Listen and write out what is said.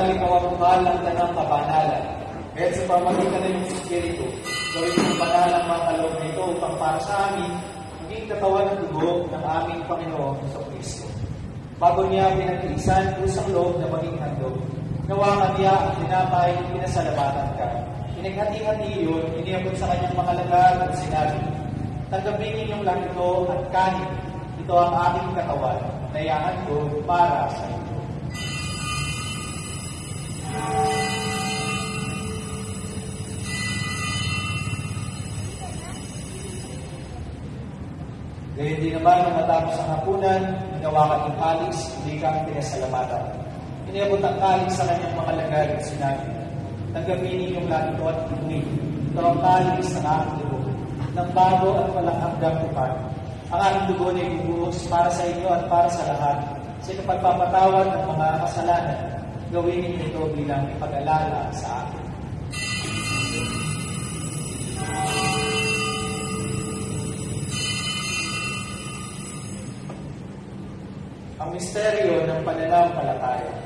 Sapagkat ikaw ang mahal ng tanang kabanalan. Kaya sa pamagitan ng iyong Espiritu, gawin ang banal ang mga kaloob na ito upang para sa amin, maging katawan at dugo ng aming Panginoon sa Kristo. Bago niya pinag-iisan, kusang loob na maging handog. Nawa kanya ang tinapay, pinasalamatan ka. Pinaghati-hati yun, iniabot sa kanyang mga lagar at sinabi, tanggapin ninyong lang ito at kanin. Ito ang aking katawan, nayaan ko para sa inyo. Gayun din naman nang matapos ang hapunan, hinawakan yung kalis, hindi kang pinasalamatan. Iniabot ang kalis sa kanyang mga lagar at sinabi, tanggapin ninyong lahat ito at inumin. Ito ang kalis ng aking dugo, ng bago at walang hanggang tupan. Ang aking dugo na ibubuhos para sa inyo at para sa lahat. Sa pagpapatawad ng mga kasalanan, gawin ninyo ito bilang ipag-alala sa akin. Ang misteryo ng pananampalataya.